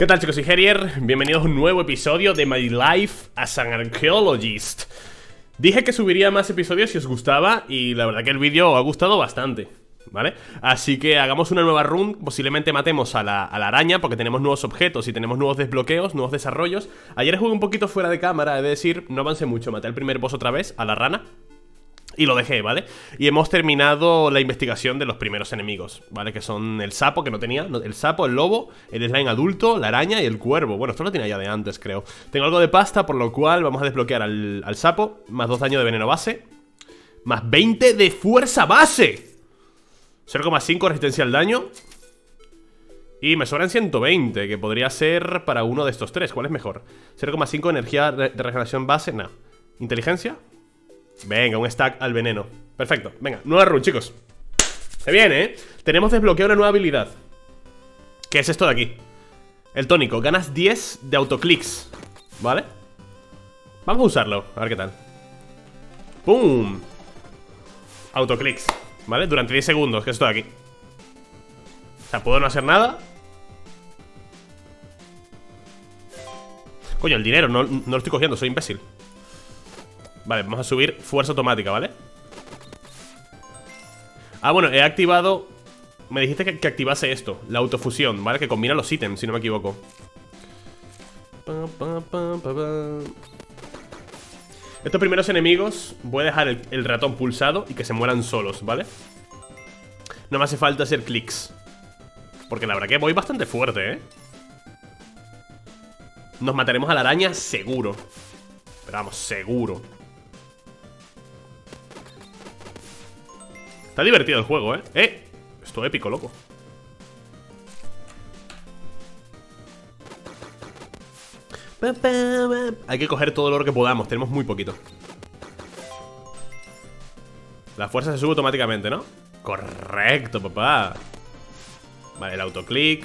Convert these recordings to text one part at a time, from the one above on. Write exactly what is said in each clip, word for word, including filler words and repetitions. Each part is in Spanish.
¿Qué tal, chicos? Soy Herier, bienvenidos a un nuevo episodio de My Life as an Archaeologist. Dije que subiría más episodios si os gustaba y la verdad que el vídeo ha gustado bastante, ¿vale? Así que hagamos una nueva run, posiblemente matemos a la, a la araña porque tenemos nuevos objetos y tenemos nuevos desbloqueos, nuevos desarrollos. Ayer jugué un poquito fuera de cámara, he de decir, no avancé mucho, maté al primer boss otra vez, a la rana. Y lo dejé, ¿vale? Y hemos terminado la investigación de los primeros enemigos, ¿vale? Que son el sapo, que no tenía, el sapo, el lobo, el slime adulto, la araña y el cuervo. Bueno, esto lo tenía ya de antes, creo. Tengo algo de pasta, por lo cual vamos a desbloquear al, al sapo. Más dos daño de veneno base. Más veinte de fuerza base. cero coma cinco resistencia al daño. Y me sobran ciento veinte, que podría ser para uno de estos tres. ¿Cuál es mejor? cero coma cinco energía de regeneración base, no. ¿Inteligencia? Venga, un stack al veneno. Perfecto, venga, nueva run, chicos. Se viene, ¿eh? Tenemos desbloqueado una nueva habilidad, que es esto de aquí. El tónico, ganas diez de autoclicks, ¿vale? Vamos a usarlo, a ver qué tal. ¡Pum! Autoclicks, ¿vale? Durante diez segundos, que es esto de aquí. O sea, puedo no hacer nada. Coño, el dinero, no, no lo estoy cogiendo, soy imbécil. Vale, vamos a subir fuerza automática, ¿vale? Ah, bueno, he activado... Me dijiste que, que activase esto, la autofusión, ¿vale? Que combina los ítems, si no me equivoco. Estos primeros enemigos voy a dejar el, el ratón pulsado y que se mueran solos, ¿vale? No me hace falta hacer clics, porque la verdad que voy bastante fuerte, ¿eh? Nos mataremos a la araña seguro. Pero vamos, seguro. Está divertido el juego, ¿eh? ¡Eh! Esto es épico, loco. Hay que coger todo el oro que podamos. Tenemos muy poquito. La fuerza se sube automáticamente, ¿no? Correcto, papá. Vale, el autoclick.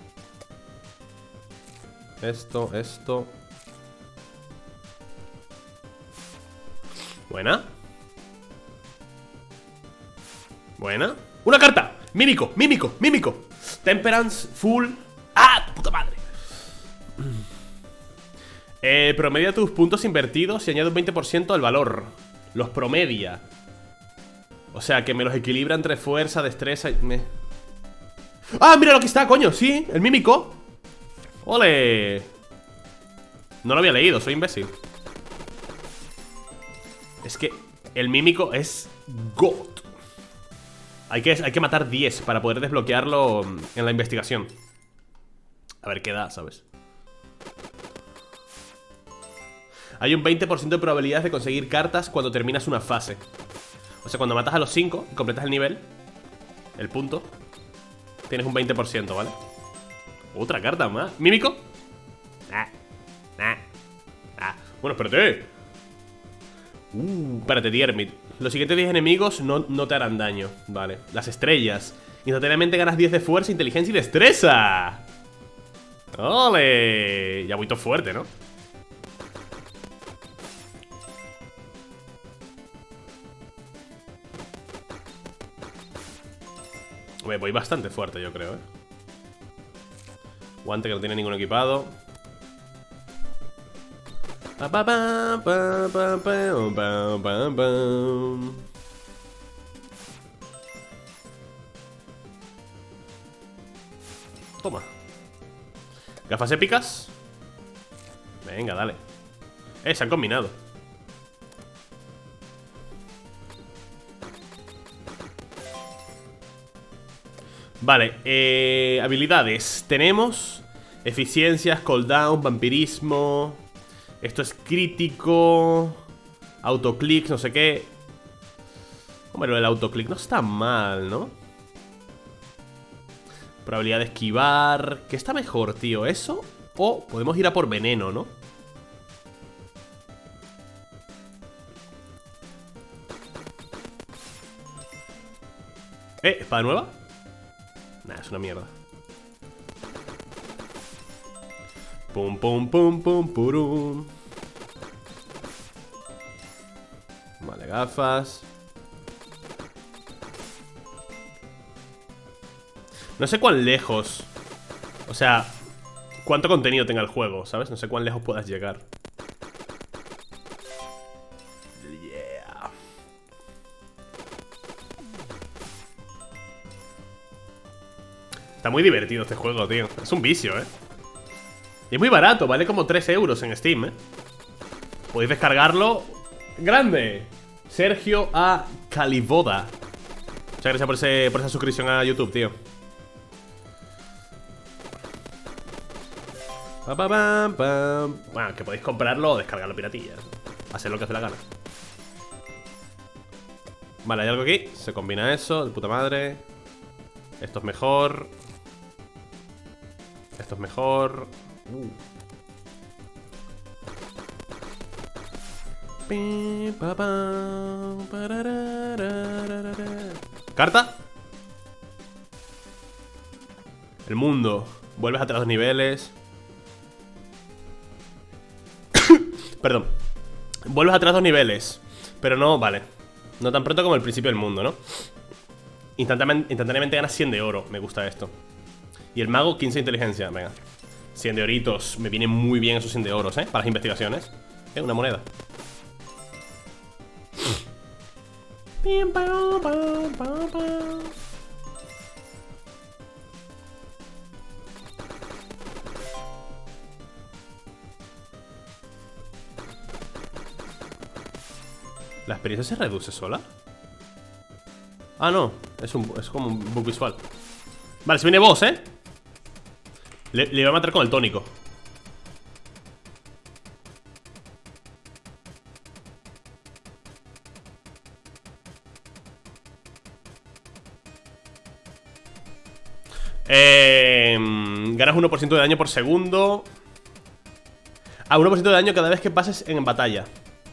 Esto, esto. Buena. Buena. ¡Una carta! Mímico, mímico, mímico. Temperance, full. ¡Ah, puta madre! Eh, promedia tus puntos invertidos y añade un veinte por ciento al valor. Los promedia. O sea, que me los equilibra entre fuerza, destreza y... Me... ¡Ah, mira lo que está, coño! Sí, el mímico. ¡Ole! No lo había leído, soy imbécil. Es que el mímico es God. Hay que, hay que matar diez para poder desbloquearlo en la investigación. A ver qué da, ¿sabes? Hay un veinte por ciento de probabilidades de conseguir cartas cuando terminas una fase. O sea, cuando matas a los cinco y completas el nivel, el punto, tienes un veinte por ciento, ¿vale? Otra carta más. ¿Mímico? Ah, ah, ah. Bueno, espérate. Uh, espérate, Diermit. Los siguientes diez enemigos no, no te harán daño. Vale, las estrellas. Instantáneamente ganas diez de fuerza, inteligencia y destreza. ¡Ole! Ya voy todo fuerte, ¿no? Hombre, voy bastante fuerte, yo creo, ¿eh? Guante que no tiene ninguno equipado. Pa, pa, pa, pa, pa, pa, pa, pa, pa. Toma. Gafas épicas. Venga, dale. Eh, se han combinado. Vale, eh, habilidades. Tenemos eficiencias, cooldown, vampirismo. Esto es crítico. Autoclick, no sé qué. Bueno, el autoclick no está mal, ¿no? Probabilidad de esquivar. ¿Qué está mejor, tío? ¿Eso? O podemos ir a por veneno, ¿no? ¿Eh? ¿Espada nueva? Nah, es una mierda. Pum, pum, pum, pum, purum. Vale, gafas. No sé cuán lejos. O sea, cuánto contenido tenga el juego, ¿sabes? No sé cuán lejos puedas llegar. Yeah. Está muy divertido este juego, tío. Es un vicio, ¿eh? Y es muy barato, vale como tres euros en Steam, ¿eh? Podéis descargarlo. ¡Grande! Sergio A. Caliboda. Muchas gracias por, ese, por esa suscripción a YouTube, tío. Pa, pa, pam, pam. Bueno, que podéis comprarlo o descargarlo piratilla. Hacer lo que hace la gana. Vale, hay algo aquí. Se combina eso, de puta madre. Esto es mejor. Esto es mejor. Uh. ¿Carta? El mundo. Vuelves atrás dos niveles. Perdón. Vuelves atrás dos niveles. Pero no, vale. No tan pronto como el principio del mundo, ¿no? Instantáneamente, instantáneamente ganas cien de oro. Me gusta esto. Y el mago, quince de inteligencia. Venga. cien de oritos. Me vienen muy bien esos cien de oros, ¿eh? Para las investigaciones. Eh, una moneda. ¿La experiencia se reduce sola? Ah, no. Es, un, es como un bug visual. Vale, se viene boss, ¿eh? Le, le voy a matar con el tónico. Eh, ganas uno por ciento de daño por segundo. Ah, uno por ciento de daño cada vez que pases en batalla.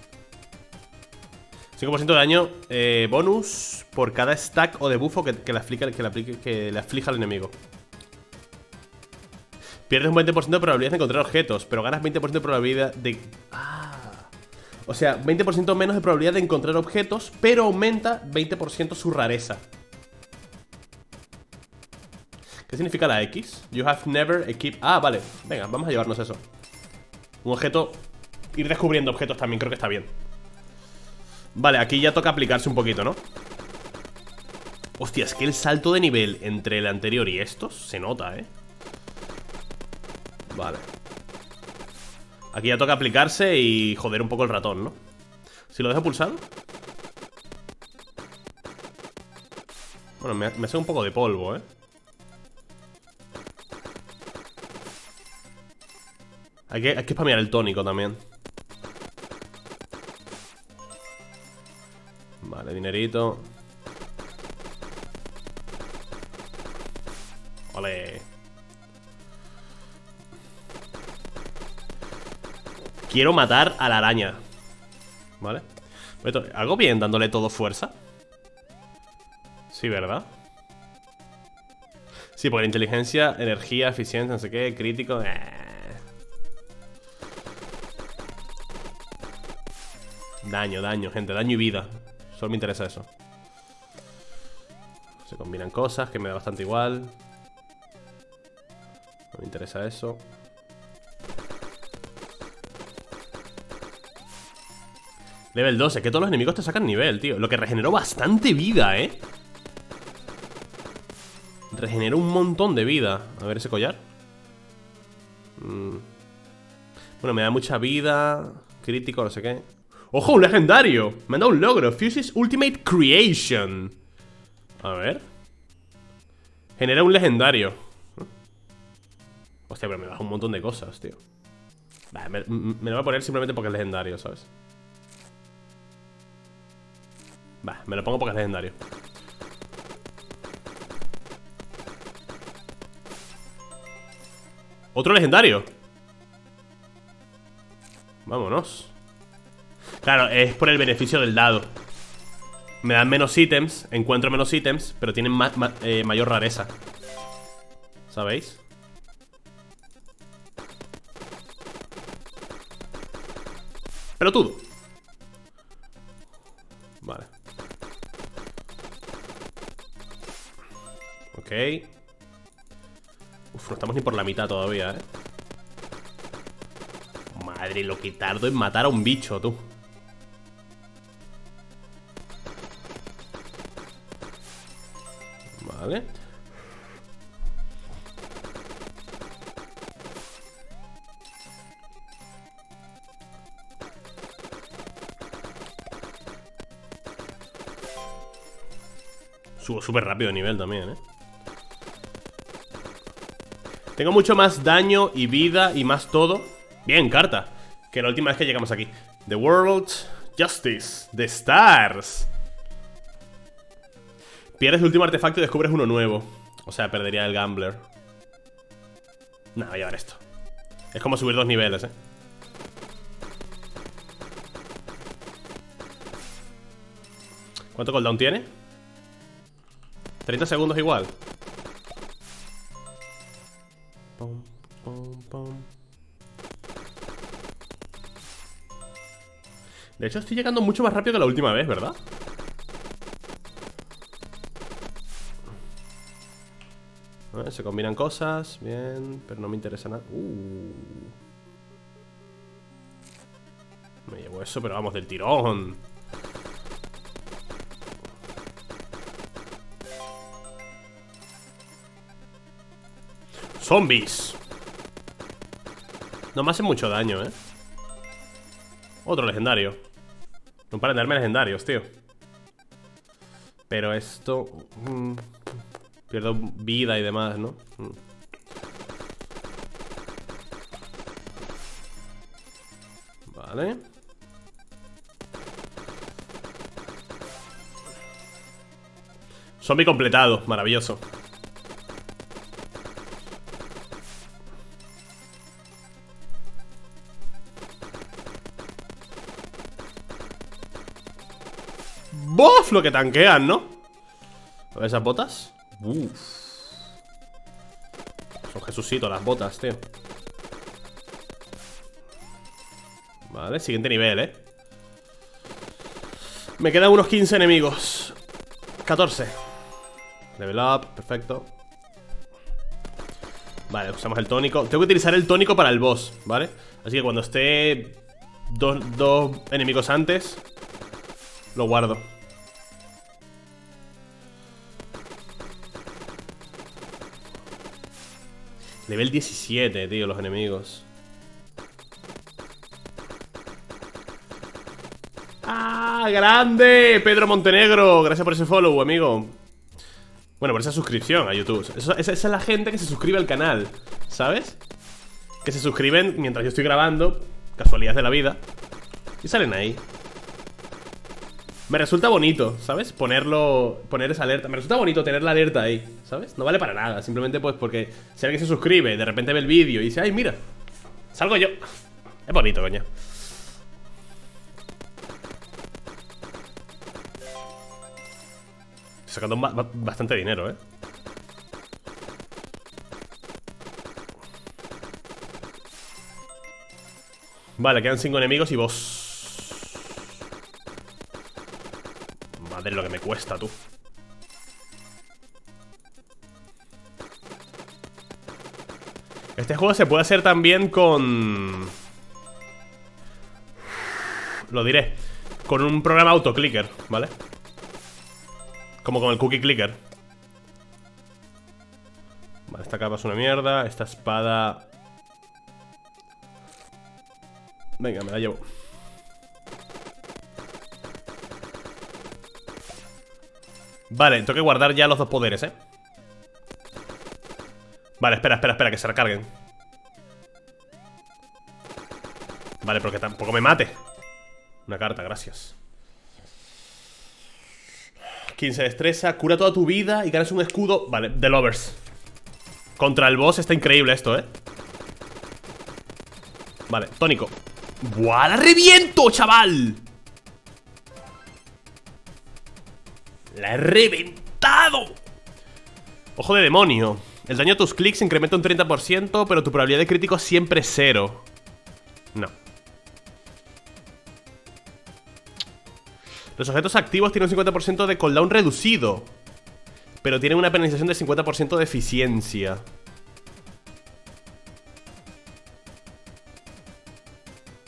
cinco por ciento de daño eh, bonus por cada stack o debuffo que, que, le aplica, que, le aplique, que le aflija al enemigo. Pierdes un veinte por ciento de probabilidad de encontrar objetos, pero ganas veinte por ciento de probabilidad de... Ah. O sea, veinte por ciento menos de probabilidad de encontrar objetos, pero aumenta veinte por ciento su rareza. ¿Qué significa la X? You have never equipped... Ah, vale. Venga, vamos a llevarnos eso. Un objeto... Ir descubriendo objetos también creo que está bien. Vale, aquí ya toca aplicarse un poquito, ¿no? Hostia, es que el salto de nivel entre el anterior y estos se nota, ¿eh? Vale. Aquí ya toca aplicarse y joder un poco el ratón, ¿no? Si lo dejo pulsar. Bueno, me, me hace un poco de polvo, ¿eh? Hay que, hay que spamear el tónico también. Vale, dinerito. Ole. Quiero matar a la araña. Vale. ¿Algo bien dándole todo fuerza? Sí, ¿verdad? Sí, porque la inteligencia, energía, eficiencia, no sé qué, crítico. Eh. Daño, daño, gente, daño y vida. Solo me interesa eso. Se combinan cosas que me da bastante igual. No me interesa eso. Level doce, que todos los enemigos te sacan nivel, tío. Lo que regeneró bastante vida, ¿eh? Regeneró un montón de vida. A ver ese collar. mm. Bueno, me da mucha vida. Crítico, no sé qué. ¡Ojo, un legendario! Me han dado un logro. Fuse's Ultimate Creation. A ver. Genera un legendario. Hostia, pero me baja un montón de cosas, tío. Vale, me, me lo voy a poner simplemente porque es legendario, ¿sabes? Vale, me lo pongo porque es legendario. ¿Otro legendario? Vámonos. Claro, es por el beneficio del dado. Me dan menos ítems, encuentro menos ítems, pero tienen ma ma eh, mayor rareza. ¿Sabéis? Pero todo. Vale. Ok. Uf, no estamos ni por la mitad todavía, ¿eh? Madre, lo que tardo en matar a un bicho, tú. Vale. Subo súper rápido de nivel también, ¿eh? Tengo mucho más daño y vida y más todo. Bien, carta. Que la última vez que llegamos aquí. The World Justice. The Stars. Pierdes el último artefacto y descubres uno nuevo. O sea, perdería el Gambler. No, voy a llevar esto. Es como subir dos niveles, ¿eh? ¿Cuánto cooldown tiene? treinta segundos igual. Pum, pum, pum. De hecho, estoy llegando mucho más rápido que la última vez, ¿verdad? Ver, se combinan cosas, bien, pero no me interesa nada. Uh. Me llevo eso, pero vamos, del tirón. Zombies. No me hacen mucho daño, ¿eh? Otro legendario. No paran de darme legendarios, tío. Pero esto... Mmm, pierdo vida y demás, ¿no? Mm. Vale. Zombie completado, maravilloso. ¡Bof! Lo que tanquean, ¿no? A ver esas botas. Uf. Son Jesucito las botas, tío. Vale, siguiente nivel, ¿eh? Me quedan unos quince enemigos. catorce. Level up, perfecto. Vale, usamos el tónico. Tengo que utilizar el tónico para el boss, ¿vale? Así que cuando esté dos, dos enemigos antes, lo guardo. Level diecisiete, tío, los enemigos. ¡Ah, grande! Pedro Montenegro, gracias por ese follow, amigo. Bueno, por esa suscripción a YouTube. Eso, esa, esa es la gente que se suscribe al canal, ¿sabes? Que se suscriben mientras yo estoy grabando, casualidades de la vida, y salen ahí. Me resulta bonito, ¿sabes? Ponerlo, poner esa alerta. Me resulta bonito tener la alerta ahí, ¿sabes? No vale para nada, simplemente pues porque si alguien se suscribe, de repente ve el vídeo y dice, ay, mira, salgo yo. Es bonito, coño. Estoy sacando ba ba bastante dinero, ¿eh? Vale, quedan cinco enemigos y boss. Madre, lo que me cuesta, tú. Este juego se puede hacer también con... Lo diré. Con un programa autoclicker, ¿vale? Como con el cookie clicker. Vale, esta capa es una mierda. Esta espada... Venga, me la llevo. Vale, tengo que guardar ya los dos poderes, ¿eh? Vale, espera, espera, espera, que se recarguen. Vale, pero que tampoco me mate. Una carta, gracias. quince de destreza, cura toda tu vida y ganas un escudo. Vale, The Lovers. Contra el boss está increíble esto, ¿eh? Vale, tónico. ¡Buah, la reviento, chaval! ¡La he reventado! Ojo de demonio. El daño a tus clics incrementa un treinta por ciento, pero tu probabilidad de crítico siempre es cero. No. Los objetos activos tienen un cincuenta por ciento de cooldown reducido, pero tienen una penalización de cincuenta por ciento de eficiencia.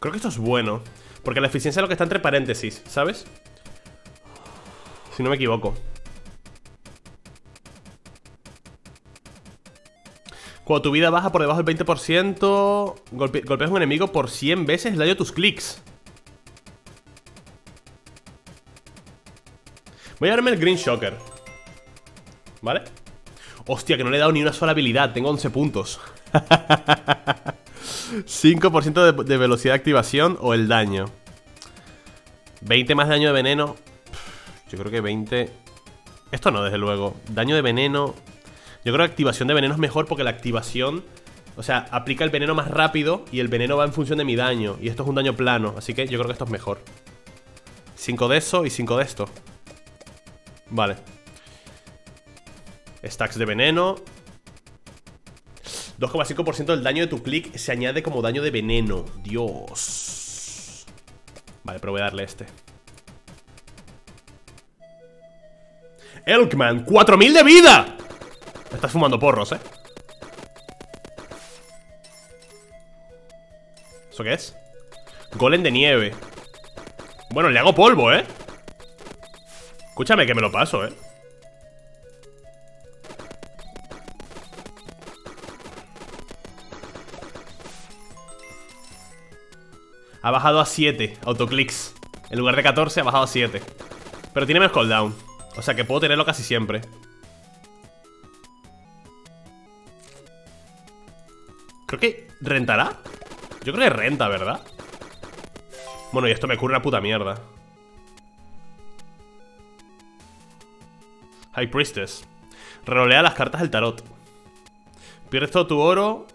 Creo que esto es bueno, porque la eficiencia es lo que está entre paréntesis, ¿sabes? Si no me equivoco. Cuando tu vida baja por debajo del veinte por ciento, golpe golpeas a un enemigo por cien veces el daño de tus clics. Voy a darme el Green Shocker. ¿Vale? Hostia, que no le he dado ni una sola habilidad. Tengo once puntos. cinco por ciento de, de velocidad de activación o el daño. veinte más daño de veneno. Yo creo que veinte. Esto no, desde luego. Daño de veneno. Yo creo que activación de veneno es mejor porque la activación, o sea, aplica el veneno más rápido y el veneno va en función de mi daño. Y esto es un daño plano, así que yo creo que esto es mejor. cinco de eso y cinco de esto. Vale. Stacks de veneno. dos coma cinco por ciento del daño de tu clic se añade como daño de veneno. Dios. Vale, pero voy a darle este. Elkman, cuatro mil de vida. Estás fumando porros, ¿eh? ¿Eso qué es? Golem de nieve. Bueno, le hago polvo, ¿eh? Escúchame que me lo paso, ¿eh? Ha bajado a siete autoclicks. En lugar de catorce ha bajado a siete. Pero tiene menos cooldown, o sea que puedo tenerlo casi siempre. Creo que rentará. Yo creo que renta, ¿verdad? Bueno, y esto me ocurre una puta mierda. High Priestess. Rerolea las cartas del tarot. Pierdes todo tu oro.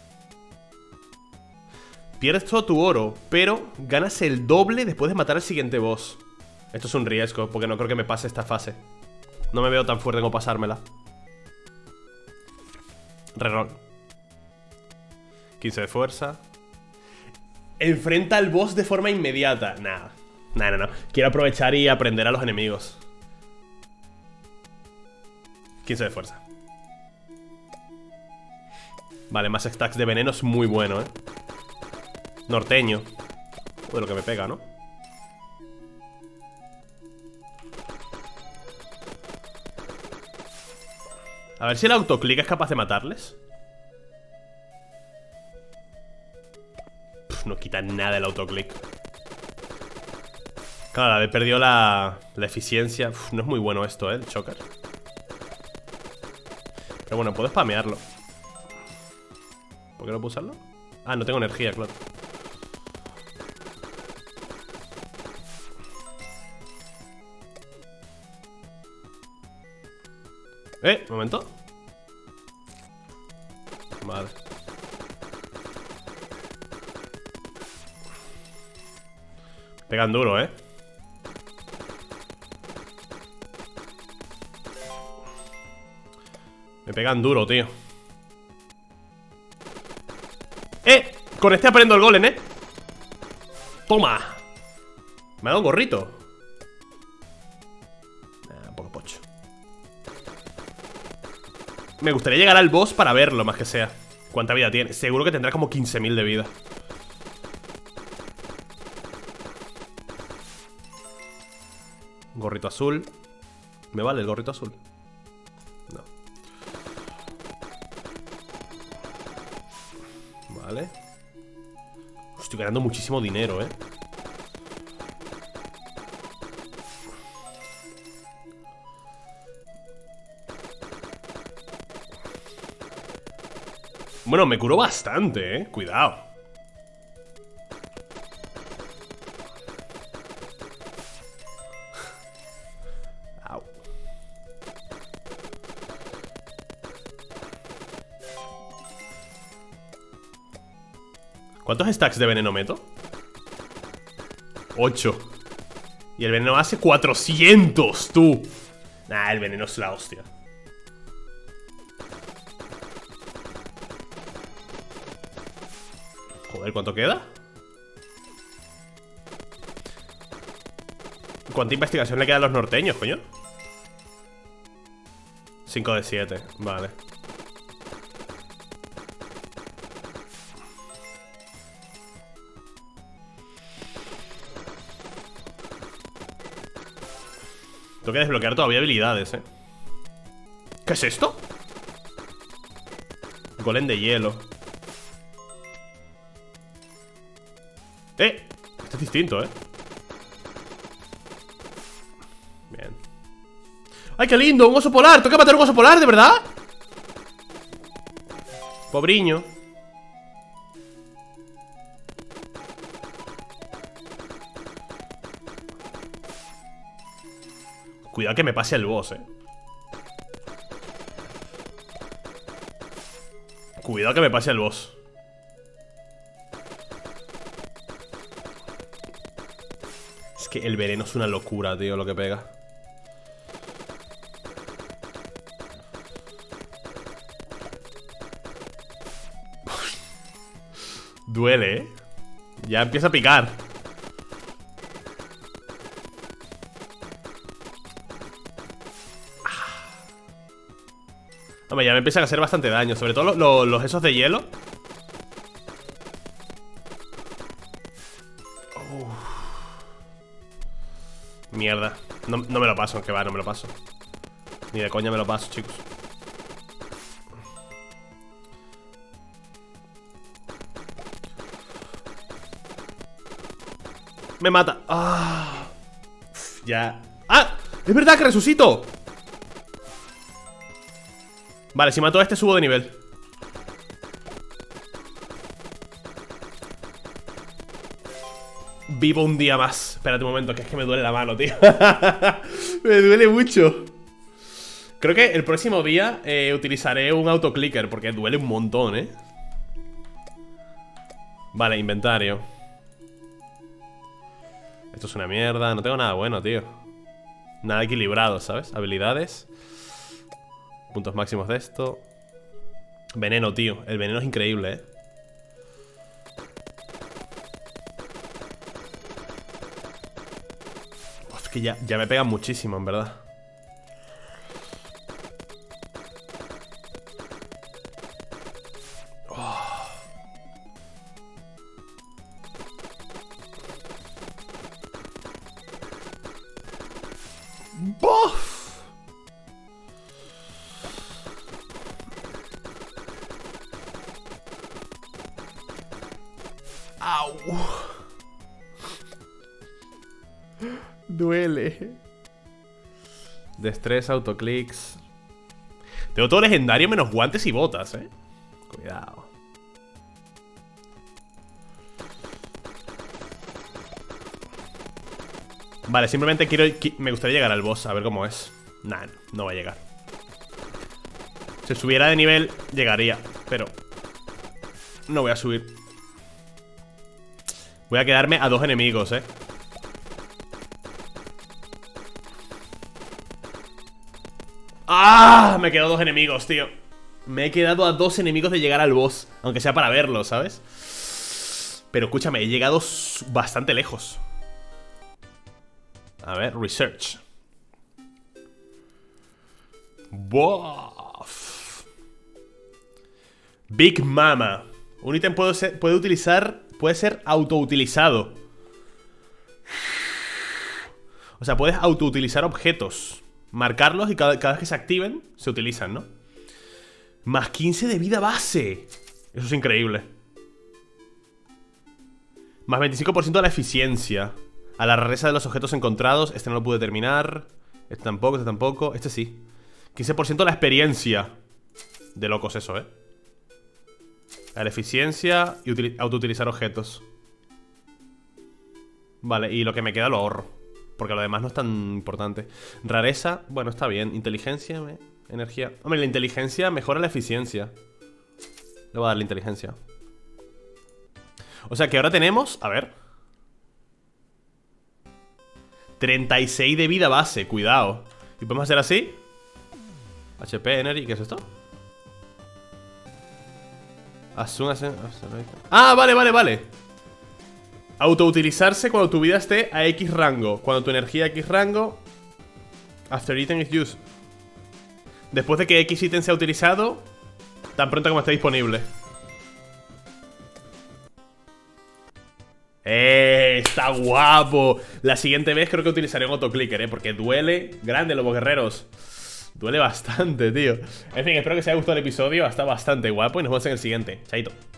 Pierdes todo tu oro, pero ganas el doble después de matar al siguiente boss. Esto es un riesgo, porque no creo que me pase esta fase. No me veo tan fuerte como pasármela. Reroll. quince de fuerza. Enfrenta al boss de forma inmediata. Nada, nada, no, no. Quiero aprovechar y aprender a los enemigos. quince de fuerza. Vale, más stacks de veneno es muy bueno, eh. Norteño. Uy, lo que me pega, ¿no? A ver si el autoclick es capaz de matarles. Pff, no quita nada el autoclick. Claro, haber perdido la, la eficiencia. Uf, no es muy bueno esto, ¿eh? El choker. Pero bueno, puedo spamearlo. ¿Por qué no puedo usarlo? Ah, no tengo energía, claro. Eh, un momento. Vale. Pegan duro, eh. Me pegan duro, tío. ¡Eh! Con este aprendo el golem, eh. Toma. Me ha dado un gorrito. Nah, un poco pocho. Me gustaría llegar al boss para verlo, más que sea. ¿Cuánta vida tiene? Seguro que tendrá como quince mil de vida. Gorrito azul. ¿Me vale el gorrito azul? No. Vale. Estoy ganando muchísimo dinero, eh. Bueno, me curó bastante, eh. Cuidado. Au. ¿Cuántos stacks de veneno meto? ocho. Y el veneno hace cuatrocientos, tú. Nah, el veneno es la hostia. Joder, ¿cuánto queda? ¿Cuánta investigación le queda a los norteños, coño? cinco de siete, vale. Tengo que desbloquear todavía habilidades, eh. ¿Qué es esto? Golem de hielo. Eh, este es distinto, eh. Bien. ¡Ay, qué lindo! ¡Un oso polar! ¿Toca matar un oso polar, de verdad? Pobriño. Cuidado que me pase el boss, eh. Cuidado que me pase el boss. Es que el veneno es una locura, tío, lo que pega. Duele, ¿eh? Ya empieza a picar. Hombre, ya me empiezan a hacer bastante daño. Sobre todo los, los, los esos de hielo. Uf. Mierda. No, no me lo paso, aunque va, no me lo paso. Ni de coña me lo paso, chicos. Me mata. Ah. Uf, ya. ¡Ah! ¡Es verdad que resucito! Vale, si mato a este subo de nivel. Vivo un día más. Espérate un momento, que es que me duele la mano, tío. Me duele mucho. Creo que el próximo día eh, utilizaré un autoclicker, porque duele un montón, eh. Vale, inventario. Esto es una mierda. No tengo nada bueno, tío. Nada equilibrado, ¿sabes? Habilidades. Puntos máximos de esto. Veneno, tío. El veneno es increíble, eh. Uf, es que ya, ya me pegan muchísimo, en verdad. Oh. ¡Bof! ¡Au! Duele. Destreza, autoclicks. Tengo todo legendario menos guantes y botas, eh. Cuidado. Vale, simplemente quiero... Me gustaría llegar al boss, a ver cómo es. Nah, no va a llegar. Si subiera de nivel, llegaría. Pero no voy a subir. Voy a quedarme a dos enemigos, eh. ¡Ah! Me he quedado a dos enemigos, tío. Me he quedado a dos enemigos de llegar al boss. Aunque sea para verlo, ¿sabes? Pero escúchame, he llegado bastante lejos. A ver, research. Bof. Big Mama. Un ítem puede, ser, puede utilizar... Puede ser autoutilizado. O sea, puedes autoutilizar objetos. Marcarlos y cada, cada vez que se activen, se utilizan, ¿no? Más quince de vida base. Eso es increíble. Más veinticinco por ciento de la eficiencia. A la rareza de los objetos encontrados. Este no lo pude terminar. Este tampoco, este tampoco. Este sí. quince por ciento de la experiencia. De locos eso, ¿eh? A la eficiencia y autoutilizar objetos. Vale, y lo que me queda lo ahorro, porque lo demás no es tan importante. Rareza, bueno, está bien. Inteligencia, me... energía. Hombre, la inteligencia mejora la eficiencia. Le voy a dar la inteligencia. O sea que ahora tenemos, a ver, treinta y seis de vida base, cuidado. Y podemos hacer así. H P, Energy, ¿qué es esto? Ah, vale, vale, vale. Autoutilizarse cuando tu vida esté a X rango. Cuando tu energía a X rango. After item is used. Después de que X ítem sea utilizado, tan pronto como esté disponible. ¡Eh! está guapo. La siguiente vez creo que utilizaré un autoclicker, ¿eh? Porque duele. Grande, Lobos Guerreros. Duele bastante, tío. En fin, espero que os haya gustado el episodio. Está bastante guapo y nos vemos en el siguiente. Chaito.